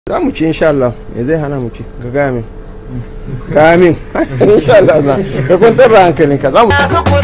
za mu ci insha Allah. Me zai hana mu ci? Ka gaya min. Gaya min. Insha Allah za ka kwantar da hankalinka za mu.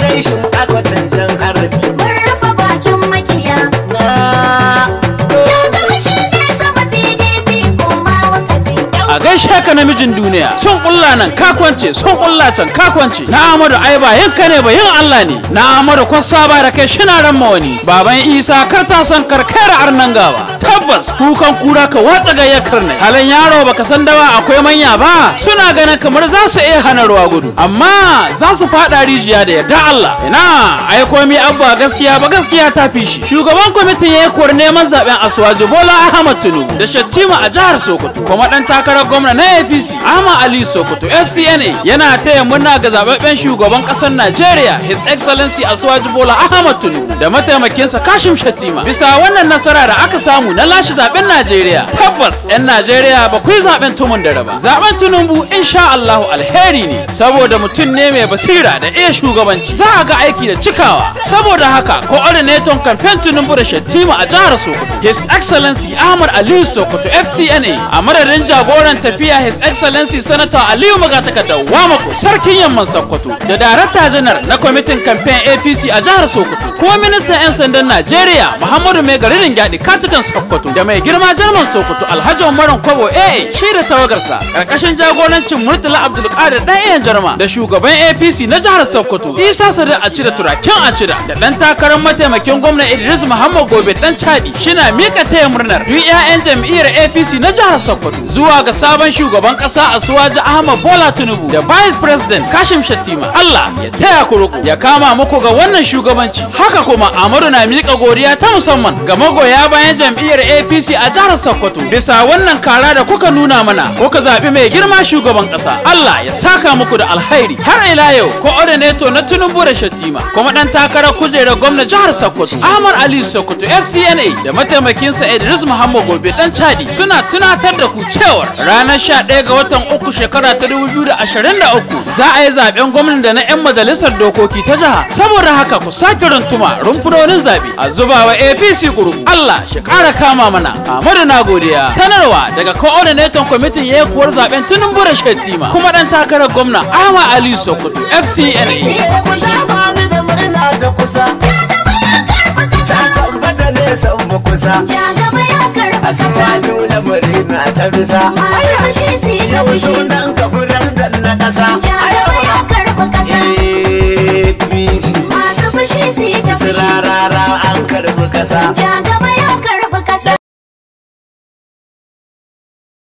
A gaishe ka namijin duniya son kulla nan kakwance son kulla can kakwance na Amadu Aiba yanka ne ba yin Allah ne na Amadu kwasa ba da kai shina ran mawani baban Isa kar ta san karkara arnan gaba tabbas kukan kura ka watsa gayyakar ne halin yaro baka san dawa akwai manya ba suna ganin kamar za su iya hana ruwa gudu amma za su fada rijiya da yarda Allah ina ai komai abba gaskiya ba gaskiya ta fi shi shugaban kwamitin yayi kor neman zaben Asuwaju Bola Ahmad Tinubu da Shattima a jihar Sokoto kuma dan takarar gwamna na APC Ahmad Ali Sokoto FCNA yana taya murna ga zababben shugaban kasar Najeriya His Excellency Asuwaju Bola Ahmad Tinubu da mataimakinsa Kashim Shattima bisa wannan nasara da aka samu na lashe zaben Najeriya tabbas yan Najeriya ba ku yi zaben tumun da raba zaben Tinubu insha Allah alheri ne saboda mutum ne mai basira da iya shugabanci za a ga aiki da cikawa saboda haka coordinator campaign Tinubu da Shattima a jihar Sokoto His Excellency Ahmad Ali Sokoto FCNA a madadin jagoran tafiya His Excellency Senator Aliyu Magatakardar Wamako sarkin yamman Sokoto da Darakta Janar na kwamitin campaign APC a jihar Sokoto kuma ministan 'yan sandan Najeriya Muhammadu Mai Garin Gyadi Katukan Sokoto da mai girma Jarman Sokoto Alhaji Umaru Kwabo AA shi da tawagarsa karkashin jagorancin Murtala Abdulkadir dan iyan Jarma da shugaban APC na jihar Sokoto Isa Sadiq Acida Turaken Acida da dan takarar mataimakin gwamna Idris Muhammad Gobe dan Chadi shina mika taya murnar duk 'ya'yan jam'iyyar APC na jihar Sokoto zuwa ga sabon shugaban kasa Asuwaju Ahmad Bola Tinubu da Vice President Kashim Shattima Allah ya taya ku ruku ya kama muku ga wannan shugabanci haka kuma Amadu na mika godiya ta musamman ga magoya bayan jam'iyyar APC a jihar Sokoto bisa wannan kara da kuka nuna mana kuka zabi mai girma shugaban kasa Allah ya saka muku da alkhairi har ila yau coordinator na Tinubu da Shattima kuma dan takarar kujerar gwamna jihar Sokoto Ahmad Ali Sokoto FCNA da mataimakinsa Idris Muhammad Gobe dan Chadi suna tunatar da ku cewa ranar 11 ga watan uku shekara ta 2023 za a yi zaben gwamnati da na 'yan majalisar dokoki ta jiha saboda haka ku sake runtuma rumfunonin zabe a zubawa APC kurugu Allah shi kara kama mana Ahmadu na godiya sanarwa daga coordinator kwamitin yakuwar zaben Tinubu da Shattima kuma dan takarar gwamna Ahmad Ali Sokoto FCNA Asuwaju lamari na ta bisa yau sunan ka furar da na kasa APC masu fushi su yi ta fushi sirarara an karbi kasa